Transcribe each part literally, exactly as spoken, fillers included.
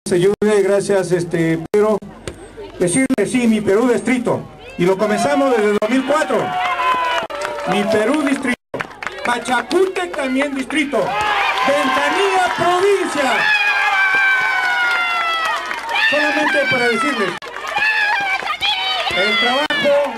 Ayude, gracias, este, Pedro. Decirle, sí, mi Perú distrito. Y lo comenzamos desde dos mil cuatro. Mi Perú distrito. Pachacútec también distrito. Ventanilla provincia. Solamente para decirles, el trabajo...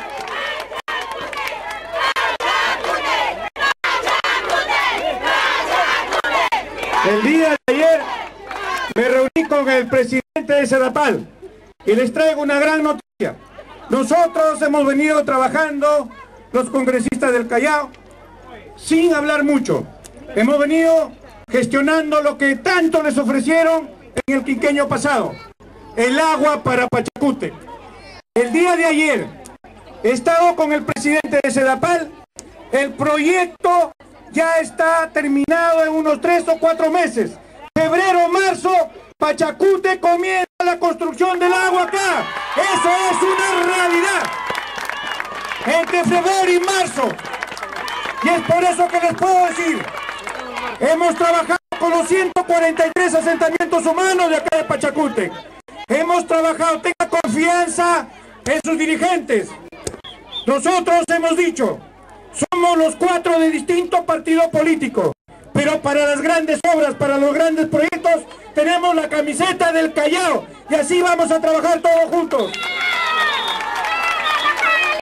El día de ayer me reuní con el presidente de Sedapal y les traigo una gran noticia. Nosotros hemos venido trabajando, los congresistas del Callao, sin hablar mucho. Hemos venido gestionando lo que tanto les ofrecieron en el quinquenio pasado, el agua para Pachacútec. El día de ayer he estado con el presidente de Sedapal, el proyecto ya está terminado en unos tres o cuatro meses. Febrero, marzo, Pachacútec comienza la construcción del agua acá. Eso es una realidad. Entre febrero y marzo. Y es por eso que les puedo decir, hemos trabajado con los ciento cuarenta y tres asentamientos humanos de acá de Pachacútec. Hemos trabajado, tenga confianza en sus dirigentes. Nosotros hemos dicho, somos los cuatro de distintos partidos políticos, pero para las grandes obras, para los grandes proyectos, tenemos la camiseta del Callao y así vamos a trabajar todos juntos.